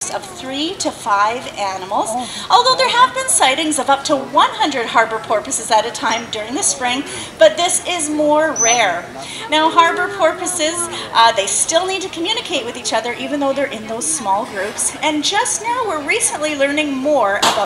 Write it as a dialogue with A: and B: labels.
A: groups of 3 to 5 animals, although there have been sightings of up to 100 harbor porpoises at a time during the spring, but this is more rare. Now, harbor porpoises, they still need to communicate with each other even though they're in those small groups, and just now we're recently learning more about